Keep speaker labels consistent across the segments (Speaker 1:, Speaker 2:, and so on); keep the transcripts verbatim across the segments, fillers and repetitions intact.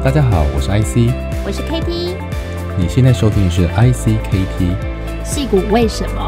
Speaker 1: 大家好，我是 I C，
Speaker 2: 我是 K T，
Speaker 1: 你现在收听的是 I C K T
Speaker 2: 矽谷为什么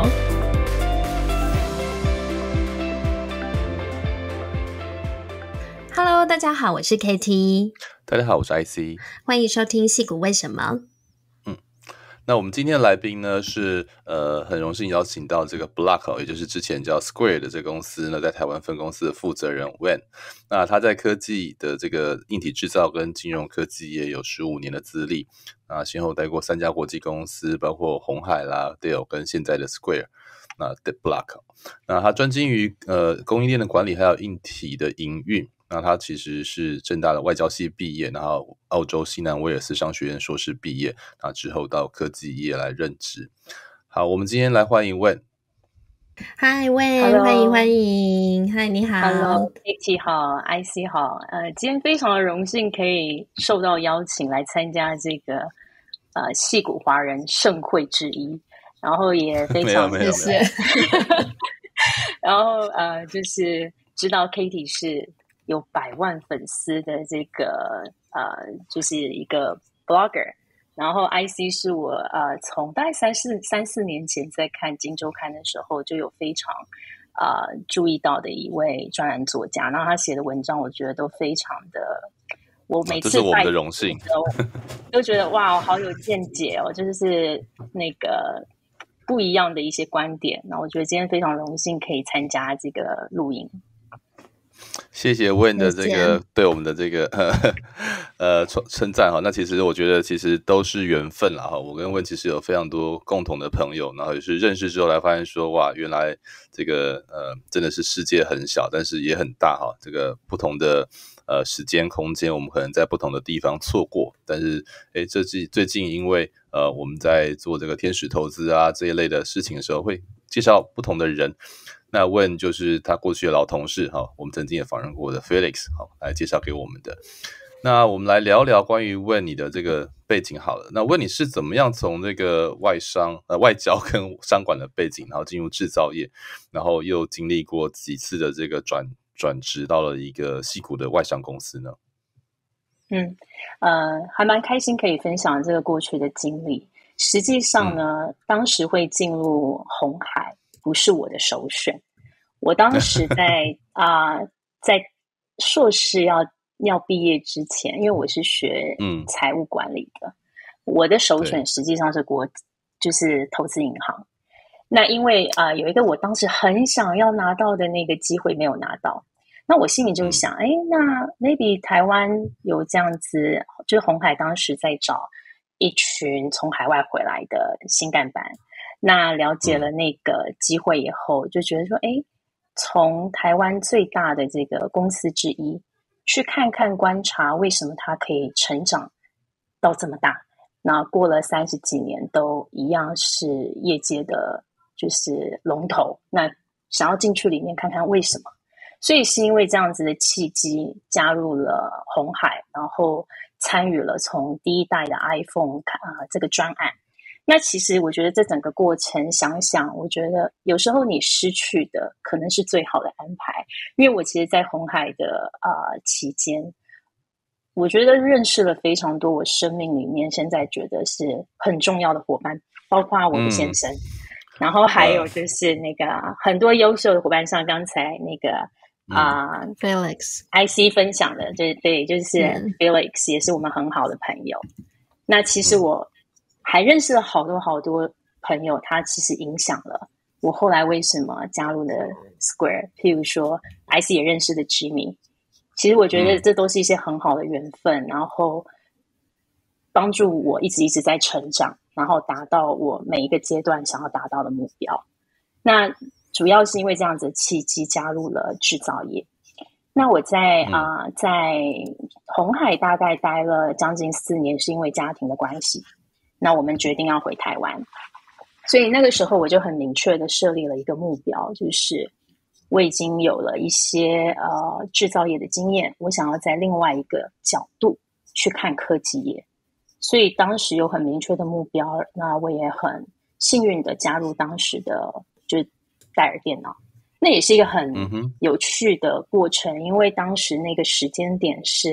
Speaker 2: ？Hello， 大家好，我是 K T，
Speaker 1: 大家好，我是 I C，
Speaker 2: 欢迎收听矽谷为什么。
Speaker 1: 那我们今天的来宾呢是呃很荣幸邀请到这个 Block， 也就是之前叫 Square 的这个公司呢在台湾分公司的负责人 Wen。那他在科技的这个硬体制造跟金融科技业有十五年的资历，那先后待过三家国际公司，包括鸿海啦、Dell 跟现在的 Square。那 The Block， 那他专精于呃供应链的管理，还有硬体的营运。那他其实是政大的外交系毕业，然后澳洲西南威尔斯商学院硕士毕业，那之后到科技业来任职。好，我们今天来欢迎 Wen。
Speaker 2: 嗨 Wen， 欢迎欢迎，嗨你好
Speaker 3: ，Hello Kitty 好 ，I C 好，呃，今天非常的荣幸可以受到邀请来参加这个呃矽谷华人盛会之一，然后也非常
Speaker 2: 谢谢，
Speaker 3: 然后呃就是知道 Kitty 是有百万粉丝的这个呃，就是一个 blogger， 然后 I C 是我呃从大概三四三四年前在看《金周刊》的时候就有非常呃注意到的一位专栏作家，然后他写的文章我觉得都非常的，我每次
Speaker 1: 这是我们的荣幸，
Speaker 3: 都觉得哇好有见解哦，就是那个不一样的一些观点，那我觉得今天非常荣幸可以参加这个录音。
Speaker 1: 谢谢 Wen 的这个对我们的这个呃称赞哈，那其实我觉得其实都是缘分啦哈。我跟 Wen 其实有非常多共同的朋友，然后也是认识之后来发现说哇，原来这个呃真的是世界很小，但是也很大哈。这个不同的呃时间空间，我们可能在不同的地方错过，但是诶，这是最近因为呃我们在做这个天使投资啊这一类的事情的时候，会介绍不同的人。那 Wen 就是他过去的老同事哈，我们曾经也访问过的 Felix 好来介绍给我们的。那我们来聊聊关于 Wen 你的这个背景好了。那 Wen 你是怎么样从这个外商呃外交跟商管的背景，然后进入制造业，然后又经历过几次的这个转转职到了一个矽谷的外商公司呢？
Speaker 3: 嗯，呃，还蛮开心可以分享这个过去的经历。实际上呢，嗯、当时会进入鸿海不是我的首选。我当时在啊、呃，在硕士要要毕业之前，因为我是学财务管理的，嗯、我的首选实际上是国就是投资银行。那因为啊、呃、有一个我当时很想要拿到的那个机会没有拿到，那我心里就想，哎、嗯，那 maybe 台湾有这样子，就是鸿海当时在找一群从海外回来的新干班。那了解了那个机会以后，就觉得说，哎，从台湾最大的这个公司之一去看看观察，为什么它可以成长到这么大？那过了三十几年，都一样是业界的，就是龙头。那想要进去里面看看为什么？所以是因为这样子的契机，加入了鸿海，然后参与了从第一代的 iPhone 啊、呃、这个专案。那其实我觉得这整个过程想想，我觉得有时候你失去的可能是最好的安排。因为我其实在鸿海的呃期间，我觉得认识了非常多我生命里面现在觉得是很重要的伙伴，包括我的先生、嗯、然后还有就是那个很多优秀的伙伴，像刚才那个啊、
Speaker 2: 嗯呃、Felix
Speaker 3: I C 分享的，对对，就是 Felix、嗯、也是我们很好的朋友。那其实我、嗯还认识了好多好多朋友，他其实影响了我后来为什么加入了 Square。譬如说 I C 也认识的 Jimmy， 其实我觉得这都是一些很好的缘分、嗯、然后帮助我一直一直在成长，然后达到我每一个阶段想要达到的目标。那主要是因为这样子的契机加入了制造业。那我在啊、嗯呃、在鸿海大概待了将近四年，是因为家庭的关系。那我们决定要回台湾，所以那个时候我就很明确的设立了一个目标，就是我已经有了一些呃制造业的经验，我想要在另外一个角度去看科技业，所以当时有很明确的目标。那我也很幸运的加入当时的就是戴尔电脑，那也是一个很有趣的过程、嗯、因为当时那个时间点是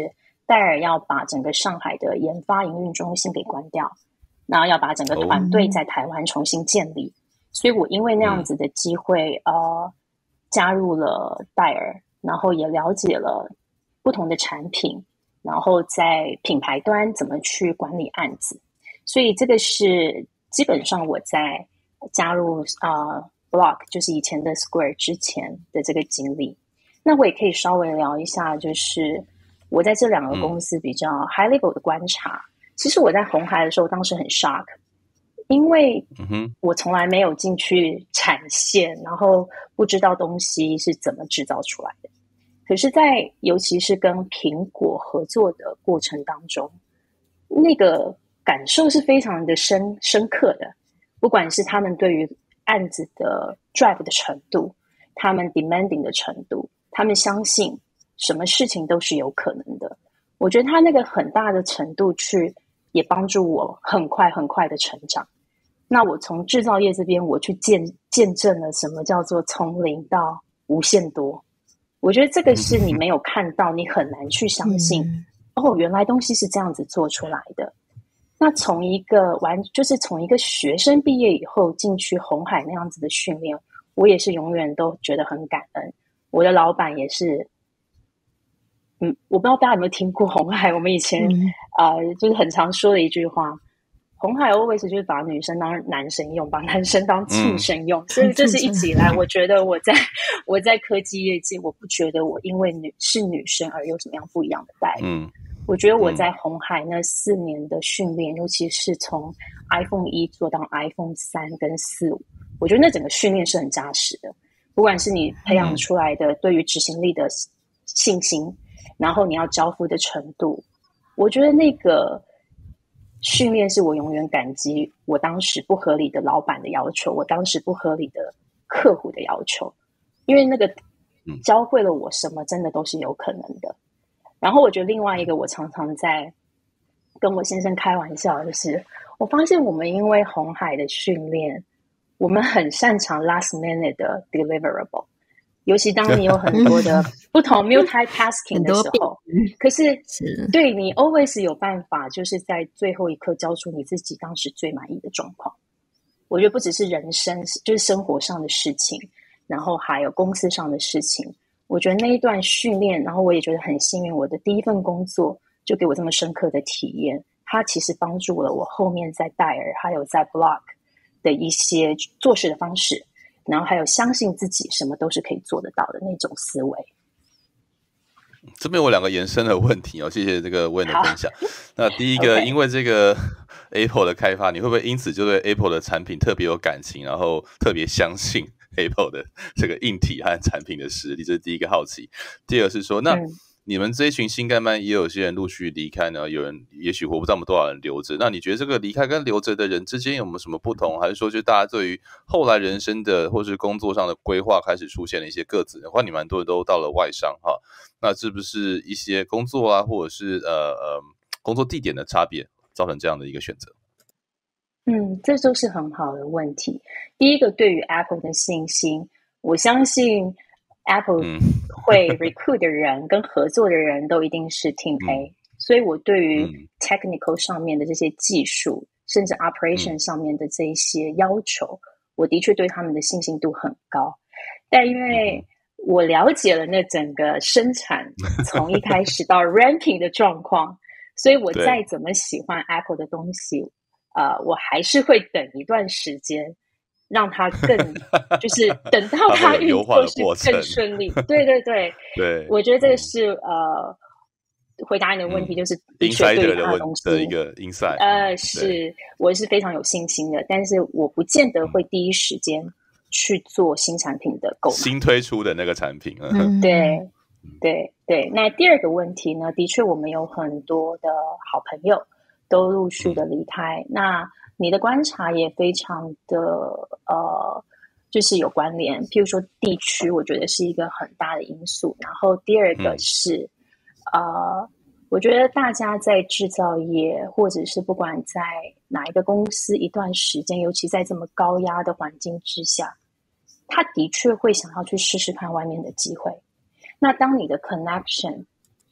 Speaker 3: 戴尔要把整个上海的研发营运中心给关掉，然后要把整个团队在台湾重新建立。哦、所以我因为那样子的机会，嗯、呃，加入了戴尔，然后也了解了不同的产品，然后在品牌端怎么去管理案子。所以这个是基本上我在加入呃 Block 就是以前的 Square 之前的这个经历。那我也可以稍微聊一下，就是我在这两个公司比较 high level 的观察。嗯、其实我在鸿海的时候，当时很 shock， 因为我从来没有进去产线，然后不知道东西是怎么制造出来的。可是在尤其是跟苹果合作的过程当中，那个感受是非常的深深刻的。不管是他们对于案子的 drive 的程度，他们 demanding 的程度，他们相信什么事情都是有可能的。我觉得他那个很大的程度去也帮助我很快很快的成长。那我从制造业这边，我去见见证了什么叫做从零到无限多。我觉得这个是你没有看到，你很难去相信、嗯、哦，原来东西是这样子做出来的。那从一个完就是从一个学生毕业以后进去鸿海那样子的训练，我也是永远都觉得很感恩。我的老板也是，嗯，我不知道大家有没有听过鸿海，我们以前、嗯、呃就是很常说的一句话，鸿海 always 就是把女生当男生用，把男生当畜生用、嗯、所以这是一直以来我觉得我在我在科技业界，我不觉得我因为女是女生而有什么样不一样的待遇。嗯，我觉得我在鸿海那四年的训练、嗯、尤其是从 iPhone 一做到 iPhone 三跟四五，我觉得那整个训练是很扎实的。不管是你培养出来的对于执行力的信心、嗯、然后你要交付的程度，我觉得那个训练是我永远感激我当时不合理的老板的要求，我当时不合理的客户的要求，因为那个教会了我什么真的都是有可能的。然后我觉得另外一个我常常在跟我先生开玩笑的是，我发现我们因为鸿海的训练，我们很擅长 last minute 的 deliverable， 尤其当你有很多的不同 multitasking 的时候，可是对你 always 有办法就是在最后一刻交出你自己当时最满意的状况。我觉得不只是人生，就是生活上的事情，然后还有公司上的事情。我觉得那一段训练，然后我也觉得很幸运，我的第一份工作就给我这么深刻的体验，它其实帮助了我后面在戴尔还有在 Block 的一些做事的方式，然后还有相信自己什么都是可以做得到的那种思维。
Speaker 1: 这边有两个延伸的问题哦，谢谢这个Wen的分享。那第一个， okay. 因为这个 Apple 的开发，你会不会因此就对 Apple 的产品特别有感情，然后特别相信 Apple 的这个硬体和产品的实力？这是第一个好奇。第二个是说，那、嗯、你们这一群新干班也有些人陆续离开呢，有人也许我不知道我们多少人留着。那你觉得这个离开跟留着的人之间有没有什么不同？还是说，就大家对于后来人生的或是工作上的规划开始出现了一些各自的？或者你蛮多人都到了外商哈，那是不是一些工作啊，或者是呃呃工作地点的差别，造成这样的一个选择？
Speaker 3: 嗯，这都是很好的问题。第一个，对于 Apple 的信心，我相信 Apple 会 recruit 的人跟合作的人都一定是 Team A、嗯、所以我对于 technical 上面的这些技术、嗯、甚至 operation 上面的这一些要求、嗯、我的确对他们的信心度很高。但因为我了解了那整个生产从一开始到 ramping 的状况，所以我再怎么喜欢 Apple 的东西，呃，我还是会等一段时间，让它更就是等到它运作是更顺利。对对对
Speaker 1: 对，
Speaker 3: 我觉得这个是、嗯、呃，回答你的问题，就是的确对于它的东西
Speaker 1: 的一个 insight，
Speaker 3: 呃，是我是非常有信心的，但是我不见得会第一时间去做新产品的购买，
Speaker 1: 新推出的那个产品。
Speaker 3: 嗯，对对对。那第二个问题呢，的确我们有很多的好朋友都陆续的离开、嗯、那你的观察也非常的呃，就是有关联。譬如说地区，我觉得是一个很大的因素。然后第二个是、嗯、呃，我觉得大家在制造业，或者是不管在哪一个公司一段时间，尤其在这么高压的环境之下，他的确会想要去试试看外面的机会。那当你的 connection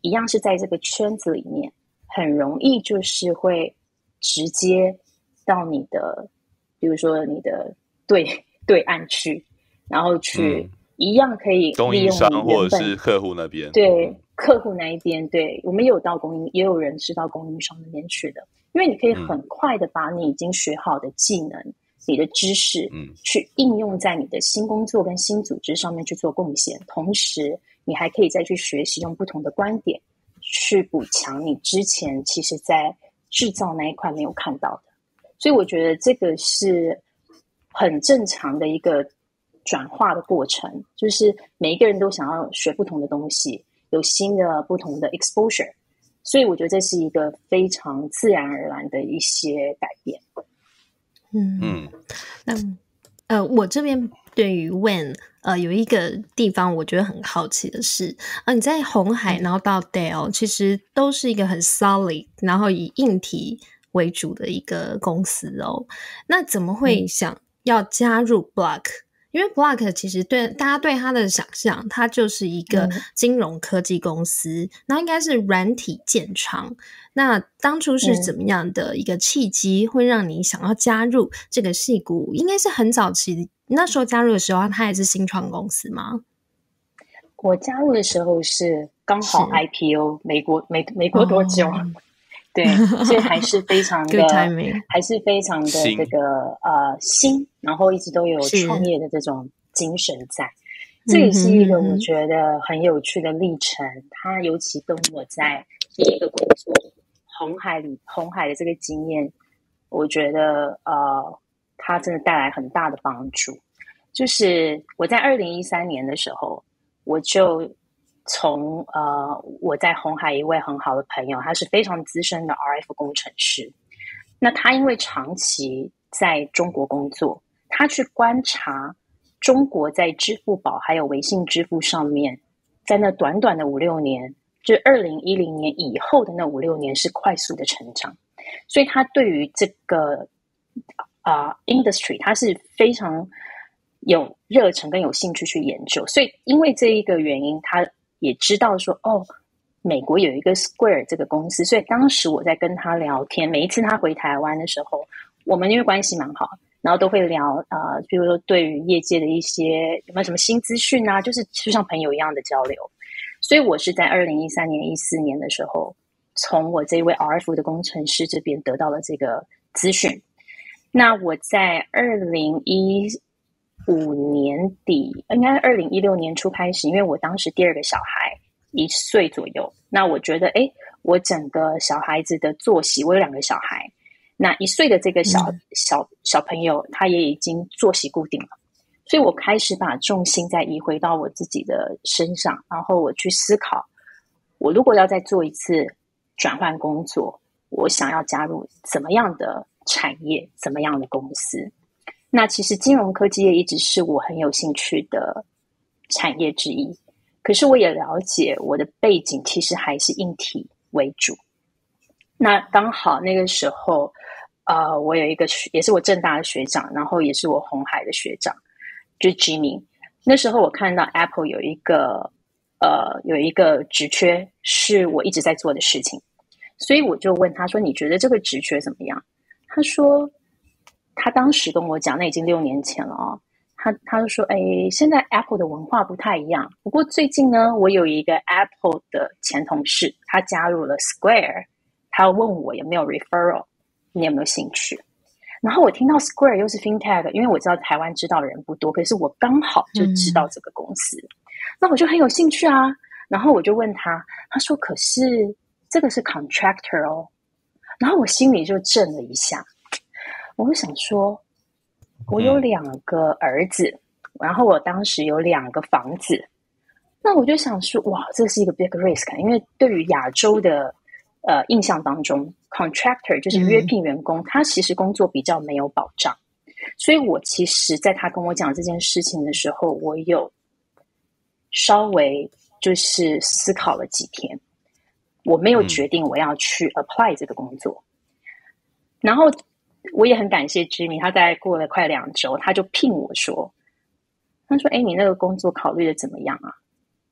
Speaker 3: 一样是在这个圈子里面，很容易就是会直接到你的，比如说你的对对岸去，然后去、嗯、一样可以
Speaker 1: 供应商或者是客户那边，
Speaker 3: 对、嗯、客户那一边，对，我们有到供应，也有人是到供应商那边去的，因为你可以很快的把你已经学好的技能、嗯、你的知识，嗯，去应用在你的新工作跟新组织上面去做贡献，同时你还可以再去学习用不同的观点去补强你之前其实在制造那一块没有看到的，所以我觉得这个是很正常的一个转化的过程，就是每一个人都想要学不同的东西，有新的不同的 exposure， 所以我觉得这是一个非常自然而然的一些改变。
Speaker 2: 嗯嗯，那呃，我这边对于 Wen 呃有一个地方我觉得很好奇的是，呃，你在鸿海然后到 Dell， 其实都是一个很 solid， 然后以硬体为主的一个公司哦。那怎么会想要加入 Block？因为 Block 其实对大家对它的想象，它就是一个金融科技公司，那、嗯、应该是软体建厂。那当初是怎么样的一个契机，会让你想要加入这个矽谷？应该是很早期，那时候加入的时候，它还是新创公司吗？
Speaker 3: 我加入的时候是刚好 I P O， 美国美美国多久？哦对，所以还是非常的还是非常的这个呃新，然后一直都有创业的这种精神在，这也是一个我觉得很有趣的历程。它尤其跟我在第一个工作鸿海里鸿海的这个经验，我觉得呃它真的带来很大的帮助。就是我在二零一三年的时候，我就从呃我在鸿海一位很好的朋友，他是非常资深的 R F 工程师。那他因为长期在中国工作，他去观察中国在支付宝还有微信支付上面，在那短短的五六年，就二零一零年以后的那五六年是快速的成长，所以他对于这个啊、呃、industry 他是非常有热忱跟有兴趣去研究，所以因为这一个原因，他也知道说哦，美国有一个 Square 这个公司，所以当时我在跟他聊天，每一次他回台湾的时候，我们因为关系蛮好，然后都会聊呃，比如说对于业界的一些有没有什么新资讯啊，就是就像朋友一样的交流。所以我是在二零一三年、一四年的时候，从我这位 R F 的工程师这边得到了这个资讯。那我在二零一五年底，应该二零一六年初开始，因为我当时第二个小孩一岁左右，那我觉得哎，我整个小孩子的作息，我有两个小孩，那一岁的这个小、嗯、小小朋友他也已经作息固定了，所以我开始把重心再移回到我自己的身上，然后我去思考，我如果要再做一次转换工作，我想要加入怎么样的产业，怎么样的公司。那其实金融科技业一直是我很有兴趣的产业之一，可是我也了解我的背景其实还是硬体为主。那刚好那个时候呃，我有一个也是我政大的学长，然后也是我鸿海的学长，就是 Jimmy。 那时候我看到 Apple 有一个呃有一个职缺是我一直在做的事情，所以我就问他说你觉得这个职缺怎么样？他说他当时跟我讲，那已经六年前了哦。他他就说，哎，现在 Apple 的文化不太一样。不过最近呢，我有一个 Apple 的前同事，他加入了 Square， 他问我有没有 referral， 你有没有兴趣？然后我听到 Square 又是 FinTech， 因为我知道台湾知道的人不多，可是我刚好就知道这个公司，嗯、那我就很有兴趣啊。然后我就问他，他说可是这个是 contractor 哦。然后我心里就震了一下。我就想说，我有两个儿子，嗯、然后我当时有两个房子，那我就想说，哇，这是一个 big risk， 因为对于亚洲的呃印象当中 ，contractor 就是约聘员工，嗯、他其实工作比较没有保障，所以我其实在他跟我讲这件事情的时候，我有稍微就是思考了几天，我没有决定我要去 apply 这个工作，嗯、然后。我也很感谢 Jimmy， 他在过了快两周，他就聘我说，他说：“哎，你那个工作考虑的怎么样啊？”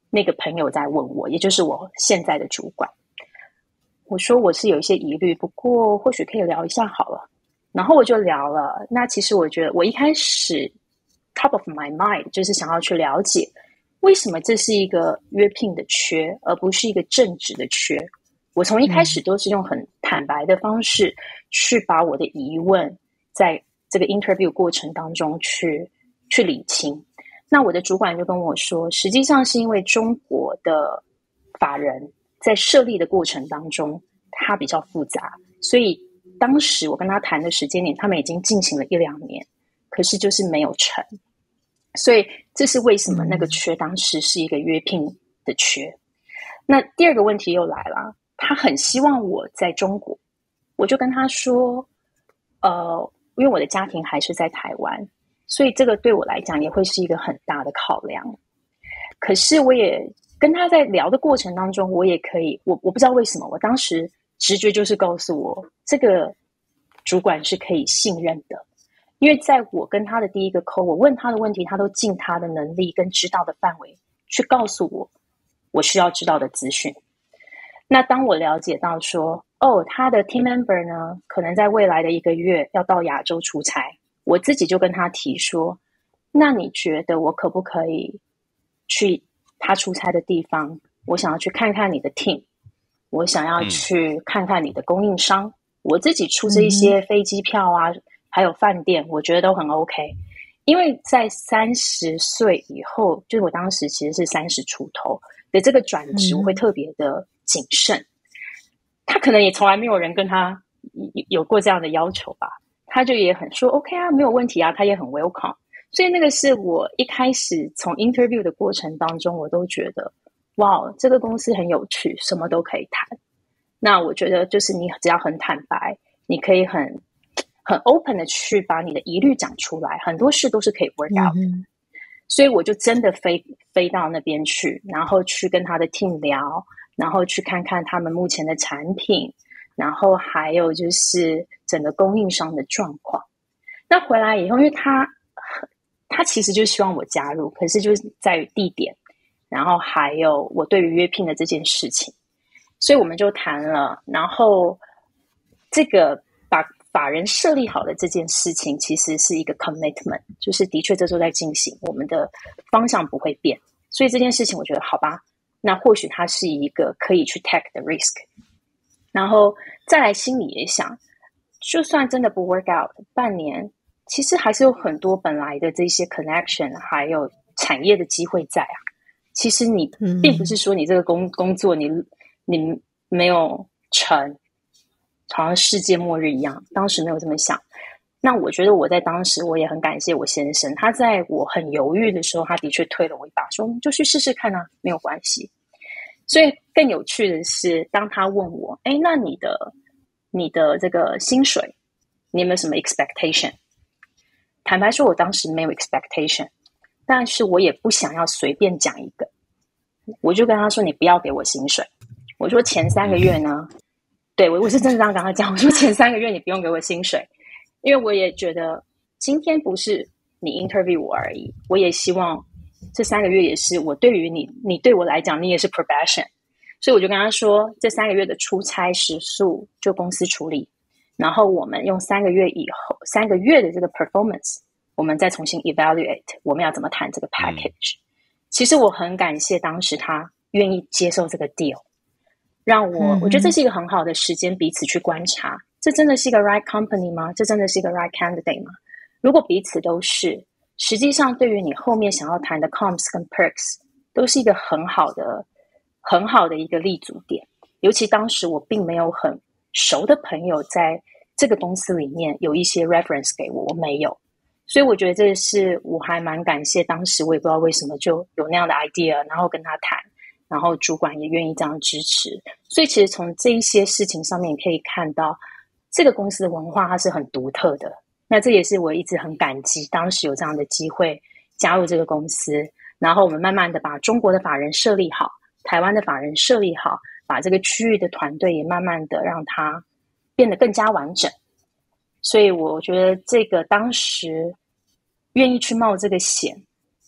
Speaker 3: 那个朋友在问我，也就是我现在的主管，我说我是有一些疑虑，不过或许可以聊一下好了。然后我就聊了。那其实我觉得我一开始 top of my mind 就是想要去了解为什么这是一个约聘的缺，而不是一个正职的缺。我从一开始都是用很坦白的方式去把我的疑问在这个 interview 过程当中去去理清。那我的主管就跟我说，实际上是因为中国的法人在设立的过程当中它比较复杂，所以当时我跟他谈的时间点他们已经进行了一两年，可是就是没有成。所以这是为什么那个缺当时是一个约聘的缺。那第二个问题又来了，他很希望我在中国，我就跟他说呃，因为我的家庭还是在台湾，所以这个对我来讲也会是一个很大的考量。可是我也跟他在聊的过程当中，我也可以我我不知道为什么我当时直觉就是告诉我这个主管是可以信任的。因为在我跟他的第一个 call， 我问他的问题他都尽他的能力跟知道的范围去告诉我我需要知道的资讯。那当我了解到说哦，他的 team member 呢可能在未来的一个月要到亚洲出差，我自己就跟他提说，那你觉得我可不可以去他出差的地方，我想要去看看你的 team， 我想要去看看你的供应商、嗯、我自己出这一些飞机票啊、嗯、还有饭店，我觉得都很 OK。 因为在三十岁以后，就是我当时其实是三十出头的这个转职，我会特别的谨慎、嗯、他可能也从来没有人跟他有过这样的要求吧，他就也很说 OK 啊，没有问题啊，他也很 welcome。 所以那个是我一开始从 interview 的过程当中，我都觉得哇，这个公司很有趣，什么都可以谈。那我觉得就是你只要很坦白，你可以很很 open 的去把你的疑虑讲出来，很多事都是可以 work out 的、嗯、所以我就真的飞飞到那边去，然后去跟他的 team 聊，然后去看看他们目前的产品，然后还有就是整个供应商的状况。那回来以后，因为他他其实就希望我加入，可是就是在于地点，然后还有我对于约聘的这件事情，所以我们就谈了。然后这个把法人设立好的这件事情其实是一个 commitment， 就是的确这都在进行，我们的方向不会变。所以这件事情我觉得好吧，那或许它是一个可以去 take 的 risk。 然后再来心里也想，就算真的不 work out 半年，其实还是有很多本来的这些 connection 还有产业的机会在啊。其实你并不是说你这个工工作你你没有成好像世界末日一样，当时没有这么想。那我觉得我在当时我也很感谢我先生，他在我很犹豫的时候，他的确推了我一把，说就去试试看啊，没有关系。所以更有趣的是，当他问我，哎，那你的你的这个薪水你有没有什么 expectation？ 坦白说我当时没有 expectation， 但是我也不想要随便讲一个，我就跟他说你不要给我薪水，我说前三个月呢，对，我是真的这样跟他讲，我说前三个月你不用给我薪水，因为我也觉得今天不是你 interview 我而已，我也希望这三个月也是我对于你，你对我来讲你也是 probation。 所以我就跟他说这三个月的出差时数就公司处理，然后我们用三个月以后三个月的这个 performance 我们再重新 evaluate 我们要怎么谈这个 package、嗯、其实我很感谢当时他愿意接受这个 deal，让我、嗯、我觉得这是一个很好的时间彼此去观察，这真的是一个 right company 吗？这真的是一个 right candidate 吗？如果彼此都是，实际上对于你后面想要谈的 comps 跟 perks 都是一个很好的很好的一个立足点。尤其当时我并没有很熟的朋友在这个公司里面有一些 reference 给我，我没有，所以我觉得这是我还蛮感谢当时，我也不知道为什么就有那样的 idea， 然后跟他谈，然后主管也愿意这样支持。所以其实从这一些事情上面可以看到这个公司的文化它是很独特的，那这也是我一直很感激当时有这样的机会加入这个公司，然后我们慢慢的把中国的法人设立好，台湾的法人设立好，把这个区域的团队也慢慢的让它变得更加完整。所以我觉得这个当时愿意去冒这个险，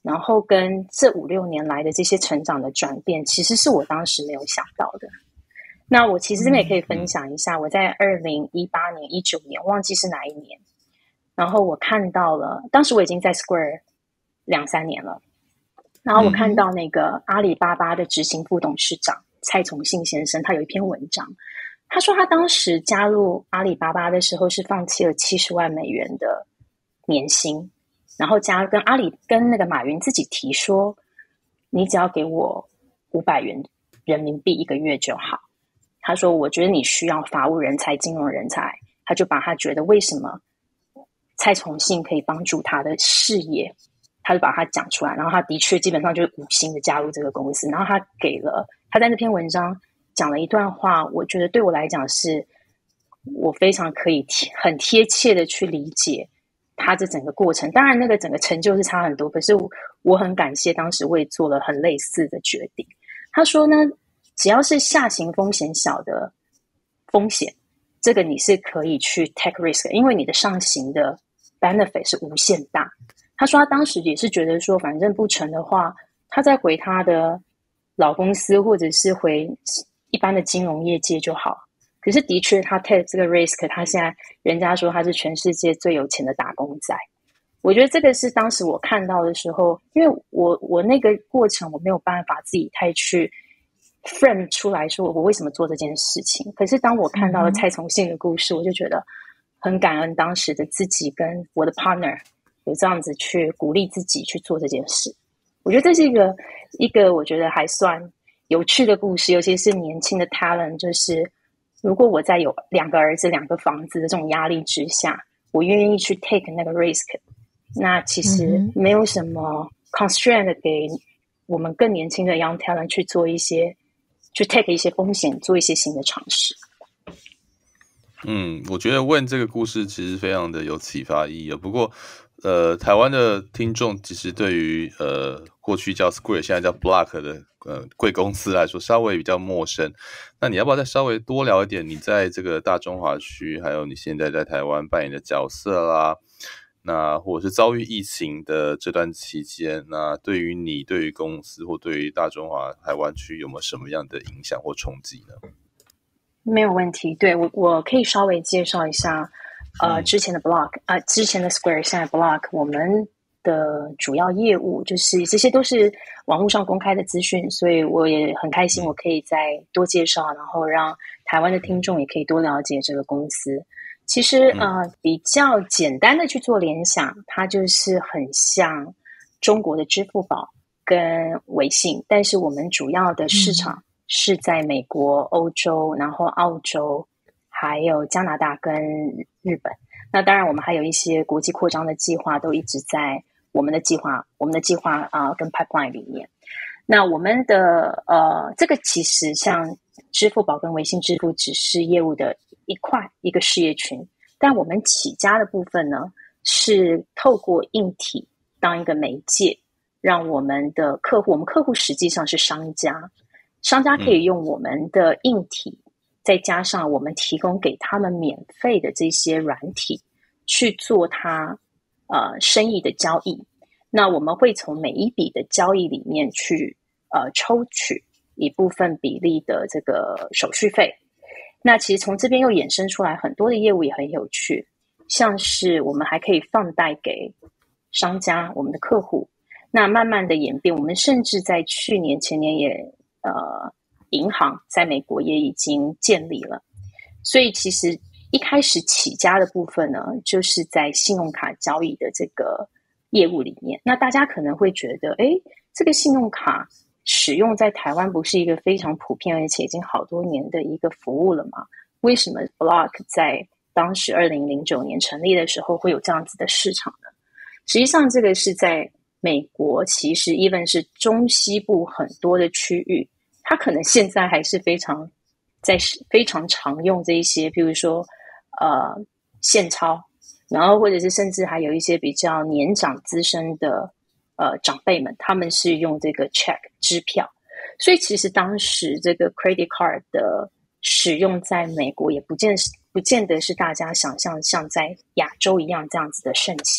Speaker 3: 然后跟这五六年来的这些成长的转变，其实是我当时没有想到的。那我其实这边也可以分享一下，我在二零一八年、一九年，忘记是哪一年，然后我看到了，当时我已经在 Square 两三年了，然后我看到那个阿里巴巴的执行副董事长蔡崇信先生，他有一篇文章，他说他当时加入阿里巴巴的时候是放弃了七十万美元的年薪，然后加跟阿里跟那个马云自己提说，你只要给我五百元人民币一个月就好。他说我觉得你需要法务人才、金融人才，他就把他觉得为什么蔡崇信可以帮助他的事业，他就把他讲出来，然后他的确基本上就是无心的加入这个公司，然后他给了他在那篇文章讲了一段话，我觉得对我来讲是我非常可以很贴切的去理解他这整个过程。当然那个整个成就是差很多，可是 我, 我很感谢当时我也做了很类似的决定。他说呢，只要是下行风险小的风险，这个你是可以去 take risk， 因为你的上行的 benefit 是无限大。他说他当时也是觉得说反正不成的话，他再回他的老公司或者是回一般的金融业界就好。可是的确他 take 这个 risk， 他现在人家说他是全世界最有钱的打工仔。我觉得这个是当时我看到的时候，因为我我那个过程我没有办法自己太去 frame 出来说我为什么做这件事情。可是当我看到了蔡崇信的故事，我就觉得很感恩当时的自己跟我的 partner 有这样子去鼓励自己去做这件事。我觉得这是一个一个我觉得还算有趣的故事，尤其是年轻的 talent， 就是如果我在有两个儿子两个房子的这种压力之下，我愿意去 take 那个 risk， 那其实没有什么 constraint 给我们更年轻的 young talent 去做一些去 take 一些风险，做一些新的尝试。
Speaker 1: 嗯，我觉得问这个故事其实非常的有启发意义。不过呃，台湾的听众其实对于呃过去叫 Square 现在叫 Block 的呃贵公司来说稍微比较陌生。那你要不要再稍微多聊一点你在这个大中华区还有你现在在台湾扮演的角色啦，那或者是遭遇疫情的这段期间，那对于你对于公司或对于大中华台湾区有没有什么样的影响或冲击呢？
Speaker 3: 没有问题，对，我我可以稍微介绍一下呃之前的 Block 呃之前的 Square 现在 Block 我们的主要业务，就是这些都是网络上公开的资讯，所以我也很开心我可以再多介绍，然后让台湾的听众也可以多了解这个公司。其实呃比较简单的去做联想，它就是很像中国的支付宝跟微信，但是我们主要的市场是在美国、欧洲，然后澳洲还有加拿大跟日本。那当然我们还有一些国际扩张的计划都一直在我们的计划我们的计划啊、呃、跟 pipeline 里面。那我们的呃这个其实像支付宝跟微信支付只是业务的一块一个事业群，但我们起家的部分呢是透过硬体当一个媒介，让我们的客户我们客户实际上是商家商家可以用我们的硬体、嗯、再加上我们提供给他们免费的这些软体去做他呃生意的交易。那我们会从每一笔的交易里面去呃抽取一部分比例的这个手续费。那其实从这边又衍生出来很多的业务也很有趣，像是我们还可以放贷给商家我们的客户。那慢慢的演变，我们甚至在去年前年也呃，银行在美国也已经建立了。所以其实一开始起家的部分呢，就是在信用卡交易的这个业务里面。那大家可能会觉得诶，这个信用卡使用在台湾不是一个非常普遍而且已经好多年的一个服务了吗？为什么 Block 在当时二零零九年成立的时候会有这样子的市场呢？实际上这个是在美国，其实 even 是中西部很多的区域，它可能现在还是非常在非常常用这一些，比如说呃现钞，然后或者是甚至还有一些比较年长资深的呃长辈们，他们是用这个 check 支票。所以其实当时这个 credit card 的使用在美国也不见不见得是大家想象像在亚洲一样这样子的盛行。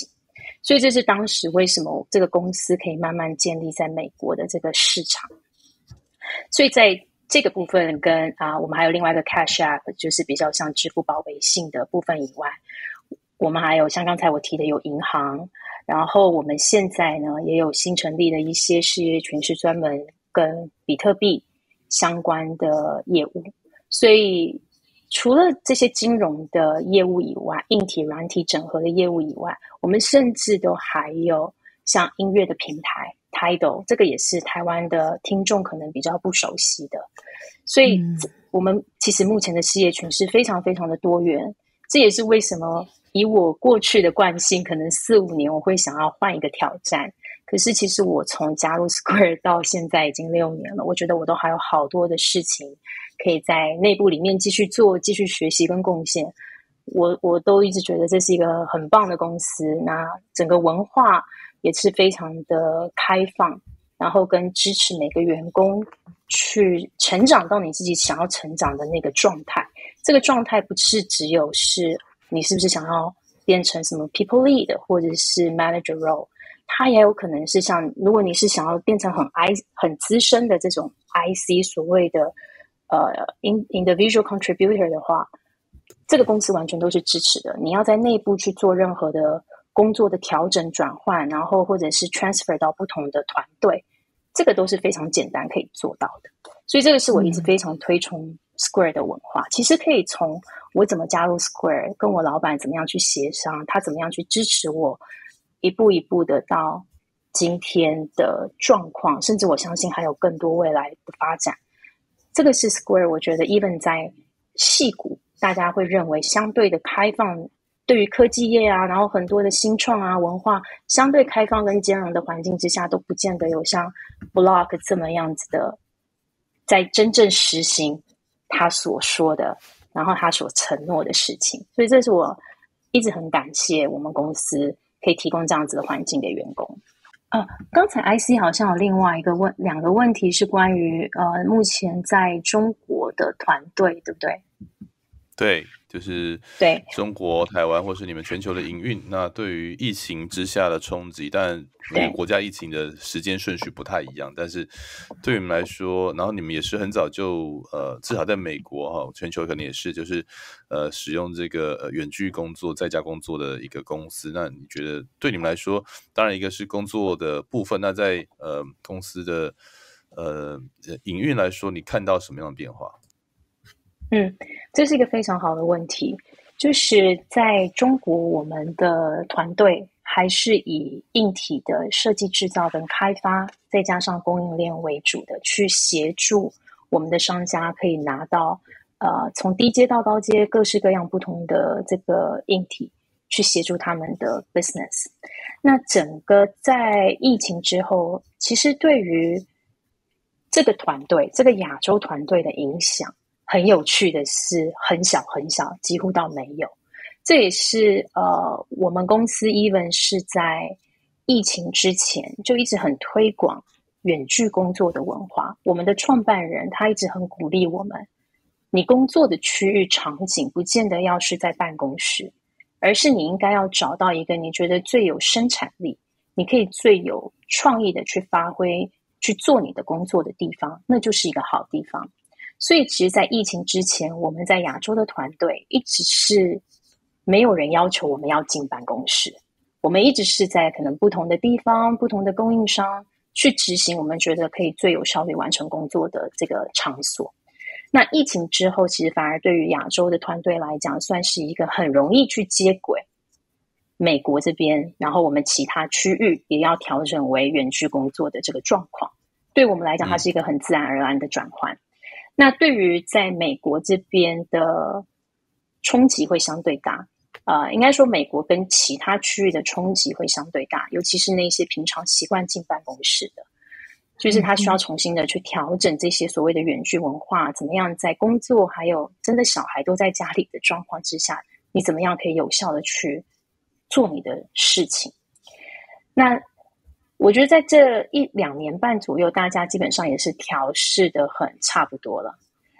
Speaker 3: 所以这是当时为什么这个公司可以慢慢建立在美国的这个市场。所以在这个部分跟啊，我们还有另外一个 Cash App， 就是比较像支付宝微信的部分以外，我们还有像刚才我提的有银行，然后我们现在呢也有新成立的一些事业群是专门跟比特币相关的业务。所以除了这些金融的业务以外，硬体软体整合的业务以外，我们甚至都还有像音乐的平台 Tidal， 这个也是台湾的听众可能比较不熟悉的。所以我们其实目前的事业群是非常非常的多元，这也是为什么以我过去的惯性，可能四五年我会想要换一个挑战，可是其实我从加入 Square 到现在已经六年了，我觉得我都还有好多的事情可以在内部里面继续做，继续学习跟贡献。我我都一直觉得这是一个很棒的公司，那整个文化也是非常的开放，然后跟支持每个员工去成长到你自己想要成长的那个状态。这个状态不是只有是你是不是想要变成什么 people lead 或者是 manager role， 它也有可能是像如果你是想要变成很 I 很资深的这种 I C 所谓的呃 individual contributor 的话，这个公司完全都是支持的。你要在内部去做任何的工作的调整转换，然后或者是 transfer 到不同的团队，这个都是非常简单可以做到的。所以这个是我一直非常推崇 Square 的文化。其实可以从我怎么加入 Square， 跟我老板怎么样去协商，他怎么样去支持我，一步一步的到今天的状况，甚至我相信还有更多未来的发展。这个是 Square 我觉得 even 在矽谷大家会认为相对的开放，对于科技业啊，然后很多的新创啊文化相对开放跟兼容的环境之下，都不见得有像 Block 这么样子的在真正实行他所说的，然后他所承诺的事情。所以这是我一直很感谢我们公司可以提供这样子的环境给员工。呃，刚才 I C 好像有另外一个问两个问题是关于呃目前在中国的团队，对不对？
Speaker 1: 对，就是
Speaker 3: 对
Speaker 1: 中国、台湾或是你们全球的营运，那对于疫情之下的冲击，但每个国家疫情的时间顺序不太一样，但是对于你们来说，然后你们也是很早就呃，至少在美国哈，全球可能也是就是呃使用这个呃远距工作、在家工作的一个公司。那你觉得对你们来说，当然一个是工作的部分，那在呃公司的呃营运来说，你看到什么样的变化？
Speaker 3: 嗯，这是一个非常好的问题。就是在中国，我们的团队还是以硬体的设计制造跟开发，再加上供应链为主的，去协助我们的商家可以拿到呃从低阶到高阶各式各样不同的这个硬体，去协助他们的 business。那整个在疫情之后，其实对于这个团队，这个亚洲团队的影响，很有趣的是很小很小，几乎到没有。这也是呃，我们公司 even 是在疫情之前就一直很推广远距工作的文化。我们的创办人他一直很鼓励我们，你工作的区域场景不见得要是在办公室，而是你应该要找到一个你觉得最有生产力，你可以最有创意的去发挥去做你的工作的地方，那就是一个好地方。所以其实在疫情之前，我们在亚洲的团队一直是没有人要求我们要进办公室，我们一直是在可能不同的地方、不同的供应商去执行我们觉得可以最有效率完成工作的这个场所。那疫情之后，其实反而对于亚洲的团队来讲，算是一个很容易去接轨美国这边，然后我们其他区域也要调整为远距工作的这个状况。对我们来讲，它是一个很自然而然的转换。那对于在美国这边的冲击会相对大，呃，应该说美国跟其他区域的冲击会相对大，尤其是那些平常习惯进办公室的，就是他需要重新的去调整这些所谓的远距文化，怎么样在工作还有真的小孩都在家里的状况之下，你怎么样可以有效的去做你的事情。那我觉得在这一两年半左右，大家基本上也是调试的很差不多了。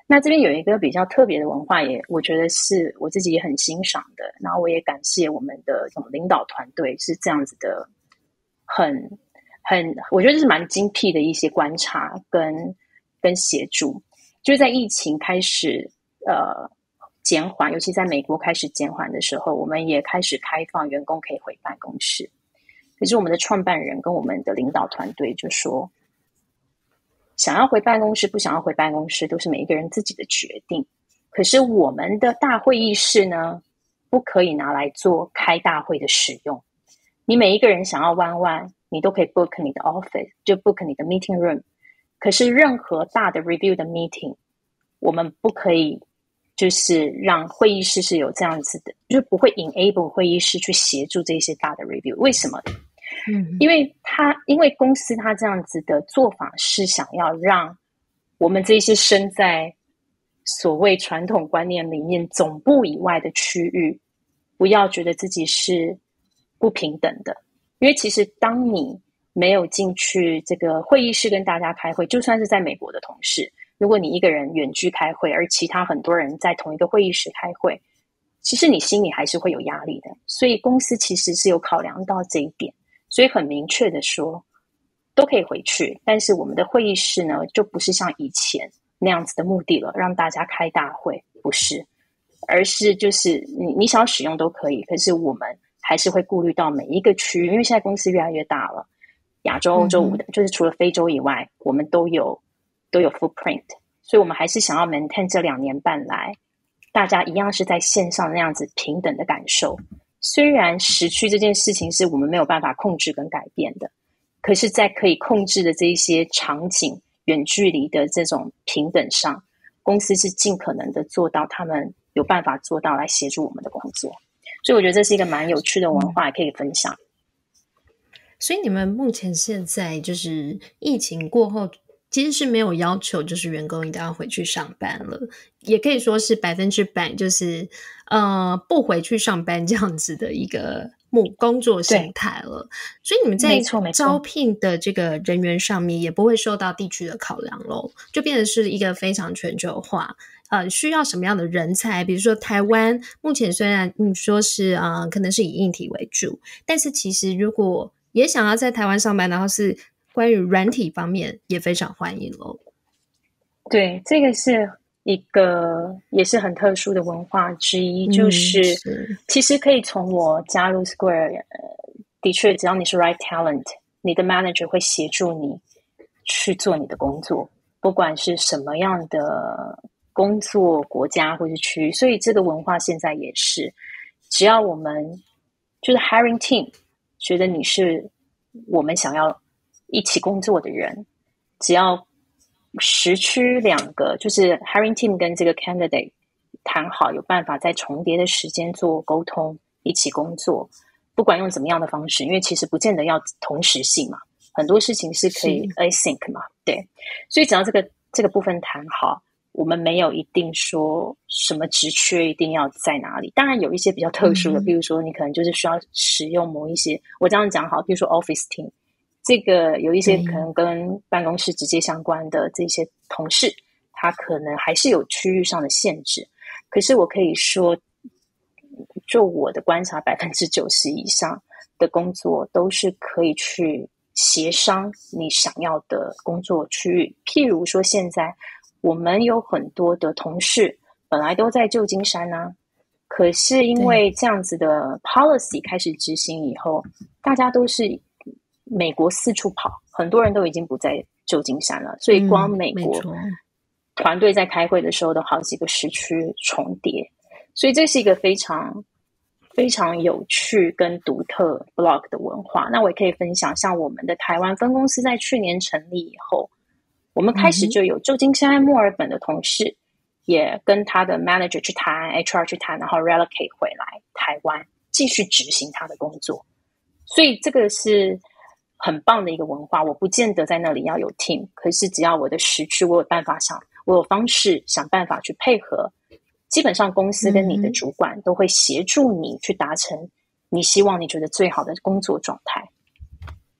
Speaker 3: 那这边有一个比较特别的文化也，也我觉得是我自己也很欣赏的。然后我也感谢我们的这种领导团队是这样子的，很很，我觉得这是蛮精辟的一些观察跟跟协助。就是在疫情开始呃减缓，尤其在美国开始减缓的时候，我们也开始开放员工可以回办公室。可是我们的创办人跟我们的领导团队就说，想要回办公室不想要回办公室都是每一个人自己的决定，可是我们的大会议室呢，不可以拿来做开大会的使用。你每一个人想要弯弯，你都可以 book 你的 office， 就 book 你的 meeting room， 可是任何大的 review 的 meeting 我们不可以就是让会议室是有这样子的，就是不会 enable 会议室去协助这些大的 review。 为什么？嗯，因为他因为公司他这样子的做法是想要让我们这些身在所谓传统观念里面总部以外的区域不要觉得自己是不平等的。因为其实当你没有进去这个会议室跟大家开会，就算是在美国的同事，如果你一个人远距开会，而其他很多人在同一个会议室开会，其实你心里还是会有压力的。所以公司其实是有考量到这一点，所以很明确的说都可以回去，但是我们的会议室呢，就不是像以前那样子的目的了，让大家开大会，不是，而是就是你你想要使用都可以，可是我们还是会顾虑到每一个区域，因为现在公司越来越大了，亚洲、欧洲、嗯、就是除了非洲以外，我们都有都有 footprint， 所以我们还是想要 maintain 这两年半来，大家一样是在线上那样子平等的感受。虽然时区这件事情是我们没有办法控制跟改变的，可是在可以控制的这一些场景远距离的这种平等上，公司是尽可能的做到他们有办法做到来协助我们的工作。所以我觉得这是一个蛮有趣的文化，也可以分享。
Speaker 2: 所以你们目前现在就是疫情过后其实是没有要求就是员工一定要回去上班了，也可以说是百分之百就是呃不回去上班这样子的一个工作形态了。所以你们在招聘的这个人员上面也不会受到地区的考量咯，就变成是一个非常全球化，呃，需要什么样的人才，比如说台湾目前虽然你说是呃可能是以硬体为主，但是其实如果也想要在台湾上班，然后是关于软体方面也非常欢迎咯。
Speaker 3: 对，这个是一个也是很特殊的文化之一，就是、嗯、是其实可以从我加入 Square、呃、的确只要你是 right talent， 你的 manager 会协助你去做你的工作，不管是什么样的工作国家或是区域。所以这个文化现在也是只要我们就是 hiring team 觉得你是我们想要一起工作的人，只要时区两个就是 hiring team 跟这个 candidate 谈好，有办法在重叠的时间做沟通，一起工作，不管用怎么样的方式，因为其实不见得要同时性嘛，很多事情是可以 async 嘛，对，所以只要这个这个部分谈好，我们没有一定说什么职缺一定要在哪里。当然有一些比较特殊的，嗯、比如说你可能就是需要使用某一些，我这样讲好，比如说 office team， 这个有一些可能跟办公室直接相关的这些同事，他可能还是有区域上的限制。可是我可以说，就我的观察，百分之九十以上的工作都是可以去协商你想要的工作区域。譬如说现在我们有很多的同事本来都在旧金山啊，可是因为这样子的 policy 开始执行以后，大家都是美国四处跑，很多人都已经不在旧金山了，所以光美国团队在开会的时候都好几个时区重叠，所以这是一个非常非常有趣跟独特 blog 的文化。那我也可以分享，像我们的台湾分公司在去年成立以后，我们开始就有旧金山、墨尔本的同事也跟他的 manager 去谈 H R 去谈，然后 relocate 回来台湾继续执行他的工作。所以这个是很棒的一个文化。我不见得在那里要有 team， 可是只要我的时区，我有办法想，我有方式想办法去配合，基本上公司跟你的主管都会协助你去达成你希望你觉得最好的工作状态。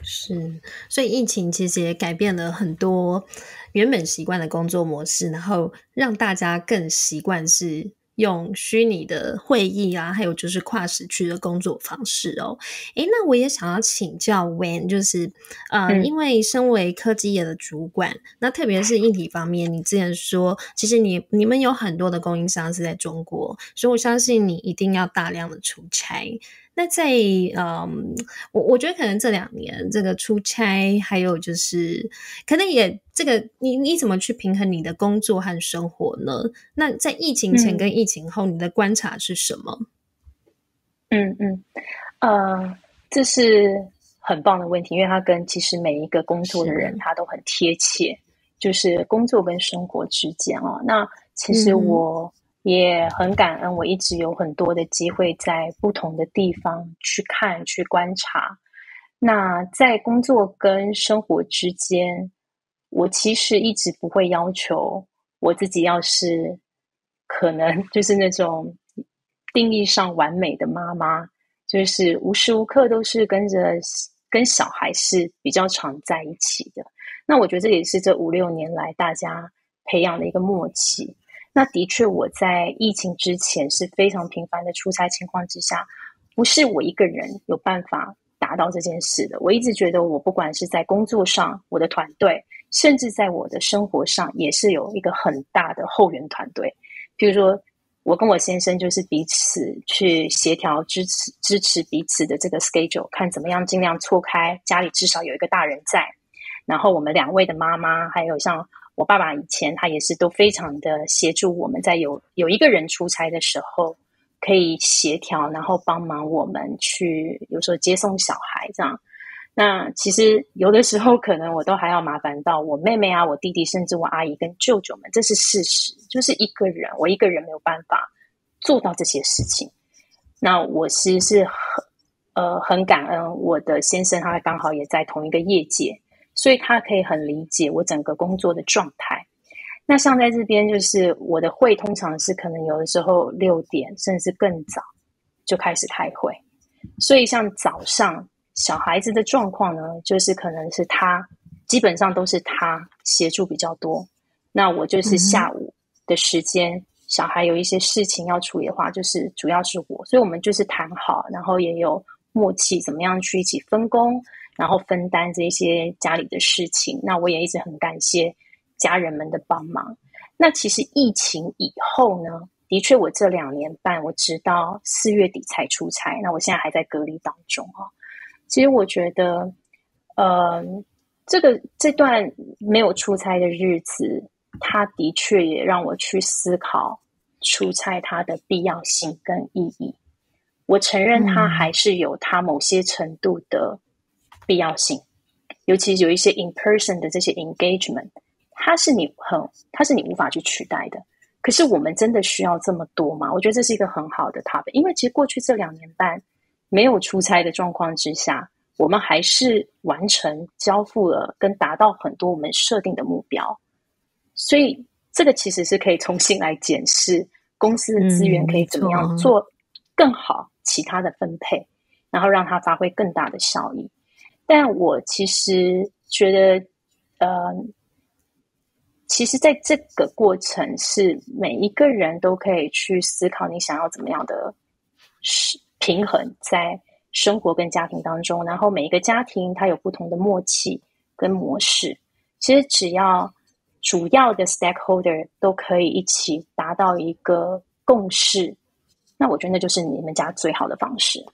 Speaker 2: 是，所以疫情其实也改变了很多原本习惯的工作模式，然后让大家更习惯是用虚拟的会议啊，还有就是跨时区的工作方式哦。诶，那我也想要请教 Wen， 就是呃、嗯，因为身为科技业的主管，那特别是硬体方面，你之前说其实你你们有很多的供应商是在中国，所以我相信你一定要大量的出差。那在嗯，我我觉得可能这两年这个出差，还有就是可能也这个你你怎么去平衡你的工作和生活呢？那在疫情前跟疫情后，嗯、你的观察是什么？
Speaker 3: 嗯嗯，呃，这是很棒的问题，因为它跟其实每一个工作的人他都很贴切，就是工作跟生活之间哦。那其实我。嗯也很感恩，我一直有很多的机会在不同的地方去看、去观察。那在工作跟生活之间，我其实一直不会要求我自己要是可能就是那种定义上完美的妈妈，就是无时无刻都是跟着跟小孩是比较常在一起的。那我觉得这也是这五六年来大家培养的一个默契。那的确我在疫情之前是非常频繁的出差情况之下，不是我一个人有办法达到这件事的。我一直觉得我不管是在工作上，我的团队，甚至在我的生活上也是有一个很大的后援团队。比如说我跟我先生就是彼此去协调支持支持彼此的这个 schedule， 看怎么样尽量错开，家里至少有一个大人在。然后我们两位的妈妈，还有像我爸爸以前他也是都非常的协助我们，在有有一个人出差的时候可以协调，然后帮忙我们去有时候接送小孩这样。那其实有的时候可能我都还要麻烦到我妹妹啊、我弟弟，甚至我阿姨跟舅舅们，这是事实，就是一个人我一个人没有办法做到这些事情。那我其实是很呃很感恩我的先生，他刚好也在同一个业界，所以他可以很理解我整个工作的状态。那像在这边，就是我的会通常是可能有的时候六点甚至更早就开始开会，所以像早上小孩子的状况呢，就是可能是他基本上都是他协助比较多，那我就是下午的时间、嗯、小孩有一些事情要处理的话，就是主要是我，所以我们就是谈好，然后也有默契怎么样去一起分工，然后分担这些家里的事情。那我也一直很感谢家人们的帮忙。那其实疫情以后呢，的确我这两年半我直到四月底才出差，那我现在还在隔离当中哦。其实我觉得呃，这个这段没有出差的日子，它的确也让我去思考出差它的必要性跟意义。我承认它还是有它某些程度的必要性，尤其有一些 in person 的这些 engagement， 它是你很它是你无法去取代的。可是我们真的需要这么多吗？我觉得这是一个很好的 topic， 因为其实过去这两年半没有出差的状况之下，我们还是完成交付了跟达到很多我们设定的目标。所以这个其实是可以重新来检视公司的资源可以怎么样做更好其他的分配，然后让它发挥更大的效益。但我其实觉得呃，其实在这个过程是每一个人都可以去思考你想要怎么样的平衡在生活跟家庭当中，然后每一个家庭它有不同的默契跟模式，其实只要主要的 stakeholder 都可以一起达到一个共识，那我觉得那就是你们家最好的方式。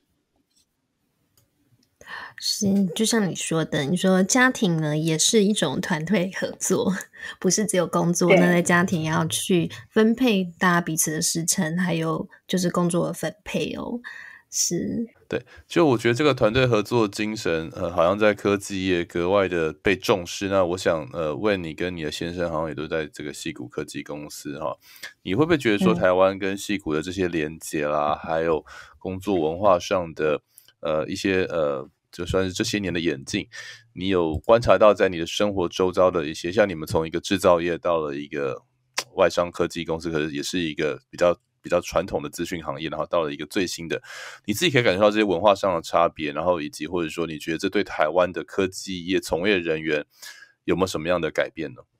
Speaker 2: 是，就像你说的，你说家庭呢也是一种团队合作，不是只有工作，那在家庭要去分配大家彼此的时程，还有就是工作的分配哦。是，
Speaker 1: 对，就我觉得这个团队合作精神，呃，好像在科技业格外的被重视。那我想，呃，问你跟你的先生好像也都在这个矽谷科技公司哈，你会不会觉得说台湾跟矽谷的这些连结啦，嗯、还有工作文化上的呃一些呃，就算是这些年的演进，你有观察到在你的生活周遭的一些，像你们从一个制造业到了一个外商科技公司，可是也是一个比较比较传统的资讯行业，然后到了一个最新的，你自己可以感受到这些文化上的差别，然后以及或者说你觉得这对台湾的科技业从业人员有没有什么样的改变呢？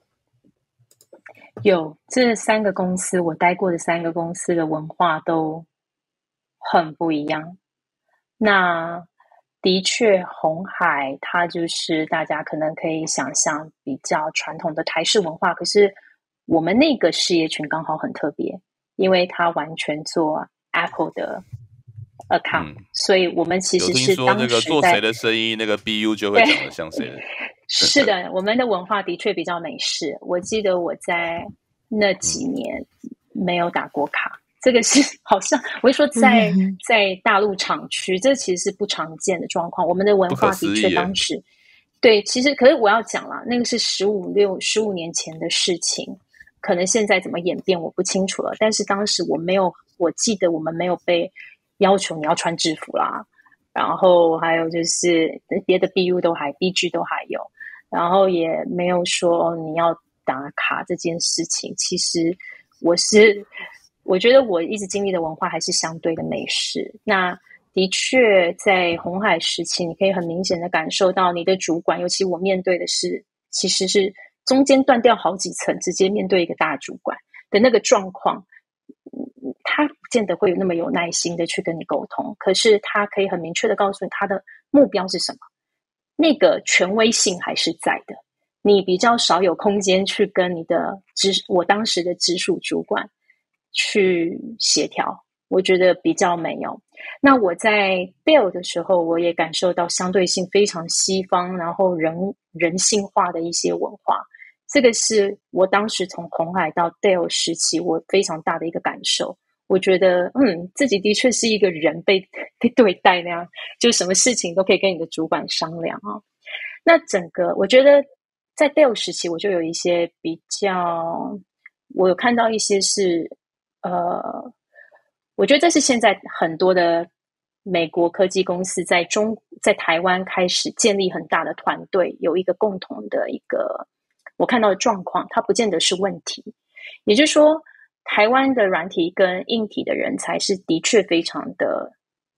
Speaker 3: 有，这三个公司我待过的三个公司的文化都很不一样。那的确鸿海它就是大家可能可以想象比较传统的台式文化，可是我们那个事业群刚好很特别，因为它完全做 Apple 的 account、嗯、所以我们其实是当时在有听说那
Speaker 1: 个做谁的生意那个 B U 就会长得像谁的。
Speaker 3: 是的，我们的文化的确比较美式。我记得我在那几年没有打过卡，这个是好像我会说在在大陆厂区，这其实是不常见的状况。我们的文化的确当时对，其实可是我要讲啦，那个是十五六十五年前的事情，可能现在怎么演变我不清楚了。但是当时我没有，我记得我们没有被要求你要穿制服啦，然后还有就是别的 B U 都还 B G 都还有。然后也没有说你要打卡这件事情，其实我是我觉得我一直经历的文化还是相对的美式。那的确在鸿海时期，你可以很明显的感受到你的主管，尤其我面对的是其实是中间断掉好几层，直接面对一个大主管的那个状况，他不见得会有那么有耐心的去跟你沟通，可是他可以很明确的告诉你他的目标是什么，那个权威性还是在的，你比较少有空间去跟你的直我当时的直属主管去协调，我觉得比较没有。那我在 Dell 的时候，我也感受到相对性非常西方，然后人人性化的一些文化，这个是我当时从鸿海到 Dell 时期我非常大的一个感受。我觉得嗯，自己的确是一个人被被对待那样，就什么事情都可以跟你的主管商量啊。那整个我觉得在 Dell 时期，我就有一些比较，我有看到一些是呃，我觉得这是现在很多的美国科技公司在中在台湾开始建立很大的团队，有一个共同的一个我看到的状况，它不见得是问题。也就是说，台湾的软体跟硬体的人才是的确非常的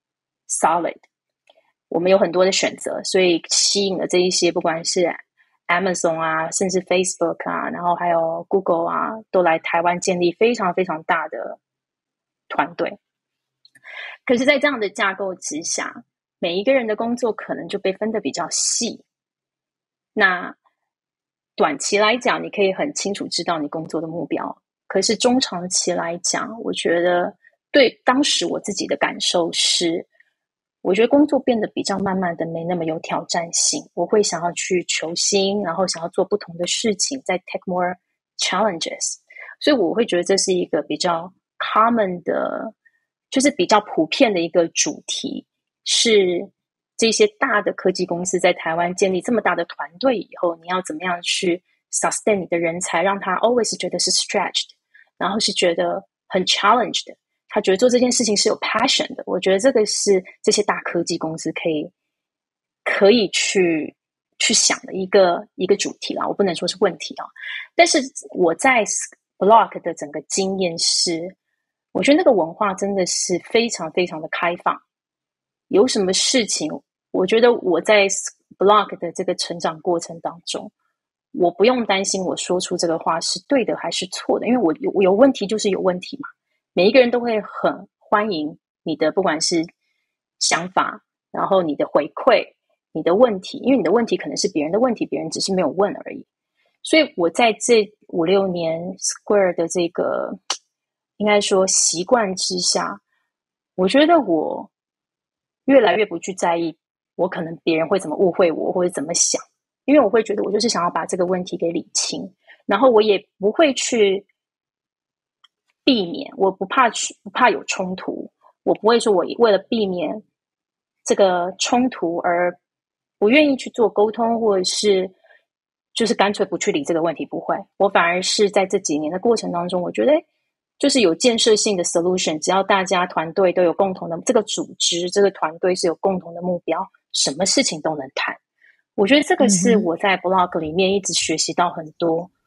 Speaker 3: solid， 我们有很多的选择，所以吸引了这一些不管是 Amazon 啊，甚至 Facebook 啊，然后还有 Google 啊，都来台湾建立非常非常大的团队。可是在这样的架构之下，每一个人的工作可能就被分得比较细，那短期来讲你可以很清楚知道你工作的目标，可是中长期来讲，我觉得对当时我自己的感受是，我觉得工作变得比较慢慢的没那么有挑战性，我会想要去求新，然后想要做不同的事情，再 take more challenges， 所以我会觉得这是一个比较 common 的，就是比较普遍的一个主题，是这些大的科技公司在台湾建立这么大的团队以后，你要怎么样去 sustain 你的人才，让他 always 觉得是 stretched， 然后是觉得很 challenged 的，他觉得做这件事情是有 passion 的。我觉得这个是这些大科技公司可以可以去去想的一个一个主题啦，我不能说是问题啊。但是我在 Block 的整个经验是，我觉得那个文化真的是非常非常的开放，有什么事情，我觉得我在 Block 的这个成长过程当中，我不用担心我说出这个话是对的还是错的，因为我有我有问题就是有问题嘛。每一个人都会很欢迎你的不管是想法，然后你的回馈，你的问题，因为你的问题可能是别人的问题，别人只是没有问而已。所以我在这五六年 Square 的这个应该说习惯之下，我觉得我越来越不去在意我可能别人会怎么误会我或者怎么想，因为我会觉得我就是想要把这个问题给理清，然后我也不会去避免，我不怕不怕有冲突，我不会说我为了避免这个冲突而不愿意去做沟通，或者是就是干脆不去理这个问题，不会。我反而是在这几年的过程当中，我觉得就是有建设性的 solution， 只要大家团队都有共同的，这个组织这个团队是有共同的目标，什么事情都能谈。我觉得这个是我在 blog 里面一直学习到很多，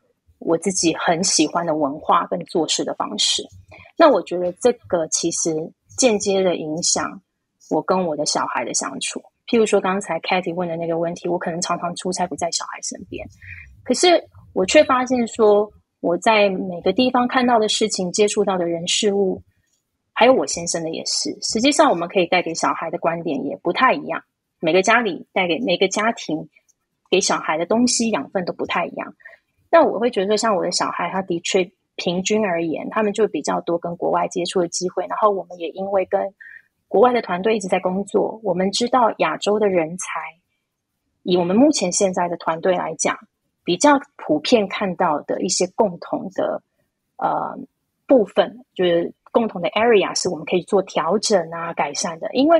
Speaker 3: 我自己很喜欢的文化跟做事的方式。那我觉得这个其实间接的影响我跟我的小孩的相处。譬如说刚才 Cathy 问的那个问题，我可能常常出差不在小孩身边，可是我却发现说我在每个地方看到的事情，接触到的人事物，还有我先生的也是，实际上我们可以带给小孩的观点也不太一样，每个家里带给每个家庭给小孩的东西养分都不太一样。但我会觉得说像我的小孩，他的确平均而言他们就比较多跟国外接触的机会，然后我们也因为跟国外的团队一直在工作，我们知道亚洲的人才，以我们目前现在的团队来讲，比较普遍看到的一些共同的呃部分，就是共同的 area 是我们可以做调整啊改善的。因为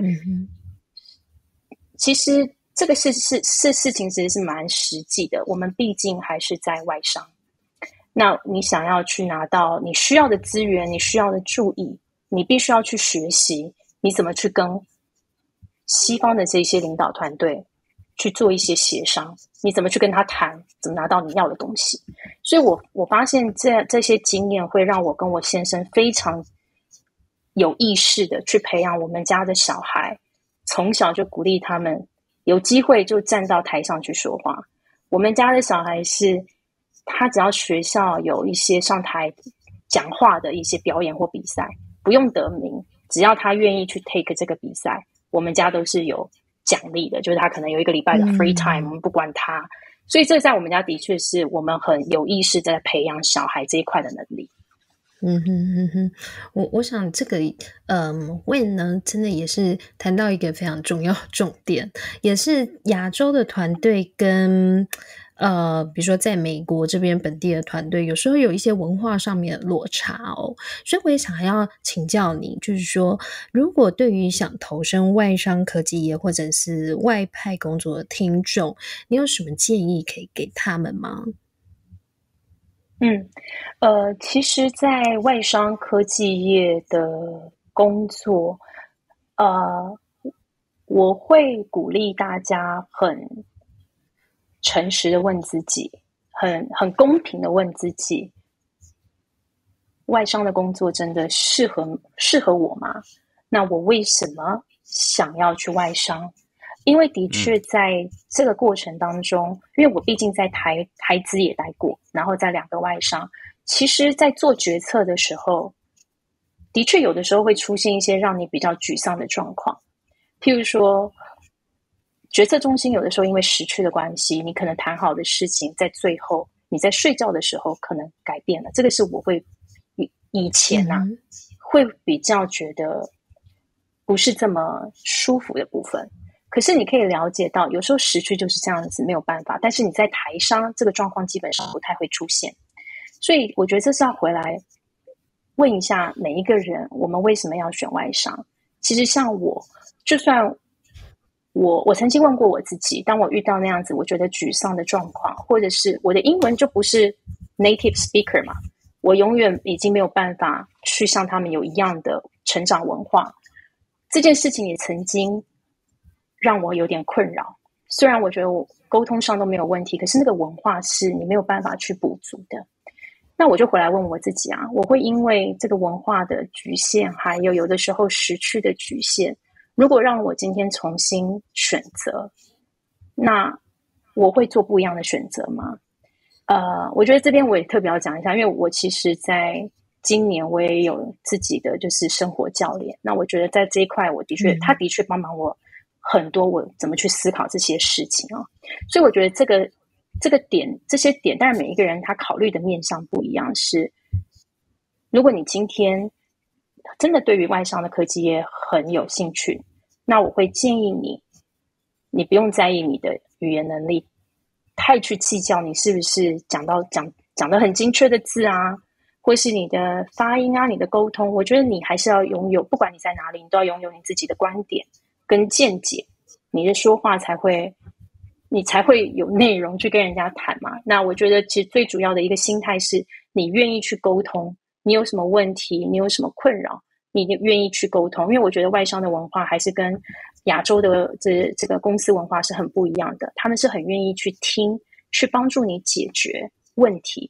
Speaker 3: 其实这个是是是事情其实是蛮实际的，我们毕竟还是在外商，那你想要去拿到你需要的资源，你需要的注意，你必须要去学习你怎么去跟西方的这些领导团队去做一些协商，你怎么去跟他谈，怎么拿到你要的东西。所以我我发现这这些经验会让我跟我先生非常有意识的去培养我们家的小孩，从小就鼓励他们有机会就站到台上去说话。我们家的小孩是他只要学校有一些上台讲话的一些表演或比赛，不用得名，只要他愿意去 take 这个比赛，我们家都是有奖励的，就是他可能有一个礼拜的 free time、嗯、我们不管他。所以这在我们家的确是我们很有意识在培养小孩这一块的能力。
Speaker 2: 嗯哼哼哼，我我想这个嗯 Wayne 呢真的也是谈到一个非常重要的重点，也是亚洲的团队跟呃，比如说在美国这边本地的团队有时候有一些文化上面的落差哦，所以我也想要请教你，就是说如果对于想投身外商科技业或者是外派工作的听众，你有什么建议可以给他们吗？
Speaker 3: 嗯，呃，其实在外商科技业的工作，呃，我会鼓励大家很诚实的问自己，很很公平的问自己，外商的工作真的适合适合我吗？那我为什么想要去外商？因为的确在这个过程当中、嗯、因为我毕竟在台台资也待过，然后在两个外商，其实在做决策的时候，的确有的时候会出现一些让你比较沮丧的状况。譬如说决策中心有的时候因为时区的关系，你可能谈好的事情在最后你在睡觉的时候可能改变了，这个是我会以前啊、嗯、会比较觉得不是这么舒服的部分。可是你可以了解到有时候时区就是这样子，没有办法，但是你在台商这个状况基本上不太会出现。所以我觉得这是要回来问一下每一个人，我们为什么要选外商。其实像我，就算我我曾经问过我自己，当我遇到那样子我觉得沮丧的状况，或者是我的英文就不是 native speaker 嘛，我永远已经没有办法去像他们有一样的成长文化，这件事情也曾经让我有点困扰。虽然我觉得我沟通上都没有问题，可是那个文化是你没有办法去补足的。那我就回来问我自己啊，我会因为这个文化的局限，还有有的时候时区的局限，如果让我今天重新选择，那我会做不一样的选择吗？呃，我觉得这边我也特别要讲一下，因为我其实在今年我也有自己的就是生活教练，那我觉得在这一块我的确、嗯、他的确帮忙我很多，我怎么去思考这些事情啊。所以我觉得这个这个点这些点当然每一个人他考虑的面向不一样，是如果你今天真的对于外商的科技业很有兴趣，那我会建议你你不用在意你的语言能力，太去计较你是不是讲到讲讲得很精确的字啊，或是你的发音啊，你的沟通，我觉得你还是要拥有，不管你在哪里，你都要拥有你自己的观点跟见解，你的说话才会你才会有内容去跟人家谈嘛。那我觉得其实最主要的一个心态是你愿意去沟通，你有什么问题，你有什么困扰，你愿意去沟通。因为我觉得外商的文化还是跟亚洲的这这个公司文化是很不一样的，他们是很愿意去听，去帮助你解决问题。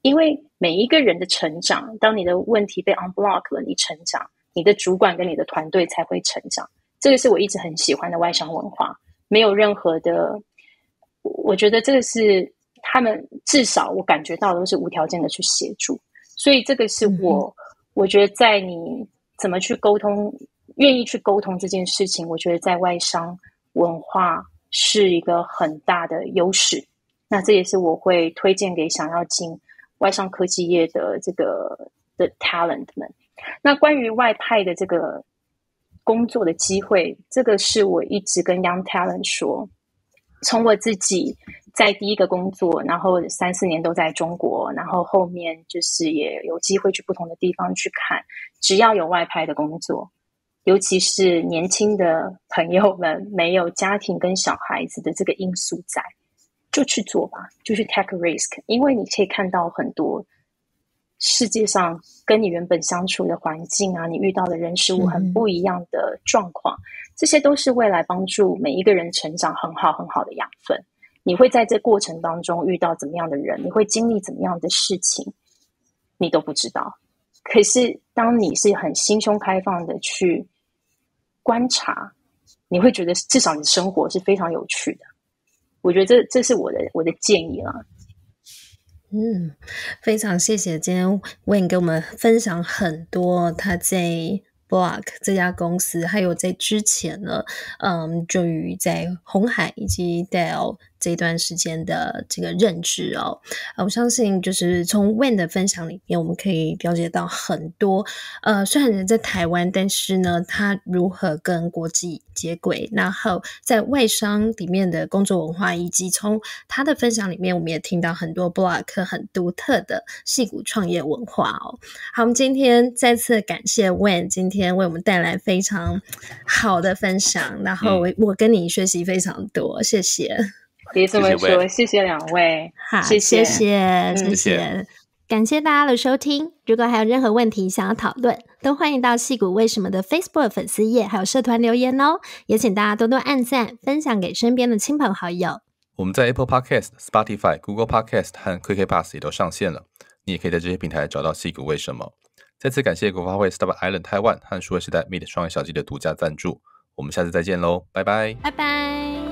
Speaker 3: 因为每一个人的成长，当你的问题被 unblock 了，你成长，你的主管跟你的团队才会成长。这个是我一直很喜欢的外商文化，没有任何的，我觉得这个是他们至少我感觉到都是无条件的去协助。所以这个是我、嗯、我觉得在你怎么去沟通，愿意去沟通这件事情，我觉得在外商文化是一个很大的优势。那这也是我会推荐给想要进外商科技业的这个的 talent 们。那关于外派的这个工作的机会，这个是我一直跟 young talent 说，从我自己在第一个工作，然后三四年都在中国，然后后面就是也有机会去不同的地方去看，只要有外派的工作，尤其是年轻的朋友们没有家庭跟小孩子的这个因素在，就去做吧，就去 take a risk， 因为你可以看到很多世界上跟你原本相处的环境啊，你遇到的人事物很不一样的状况、嗯、这些都是未来帮助每一个人成长很好很好的养分。你会在这过程当中遇到怎么样的人，你会经历怎么样的事情，你都不知道。可是当你是很心胸开放的去观察，你会觉得至少你的生活是非常有趣的。我觉得这这是我的我的建议啦。
Speaker 2: 嗯，非常谢谢今天 Wayne 给我们分享很多他在 Block 这家公司，还有在之前呢，嗯，就于在鸿海以及 Dell 这段时间的这个认知哦，呃、我相信就是从 Wayne 的分享里面，我们可以了解到很多。呃，虽然人在台湾，但是呢，他如何跟国际接轨，然后在外商里面的工作文化，以及从他的分享里面，我们也听到很多 Block 很独特的矽谷创业文化哦。好，我们今天再次感谢 Wayne 今天为我们带来非常好的分享，然后我、嗯、我跟你学习非常多，谢谢。
Speaker 3: 别这么说，谢谢两位，
Speaker 2: 好，
Speaker 3: 谢谢，
Speaker 2: 谢谢，谢谢，感谢大家的收听。如果还有任何问题想要讨论，都欢迎到矽谷为什么的 Facebook 粉丝页还有社团留言哦。也请大家多多按赞，分享给身边的亲朋好友。
Speaker 1: 我们在 Apple Podcast、Spotify、Google Podcast 和 K K Bus 也都上线了，你也可以在这些平台找到矽谷为什么。再次感谢国发会 Startup Island 台湾和数位时代 Meet 创业小记的独家赞助。我们下次再见喽，拜拜，
Speaker 2: 拜拜。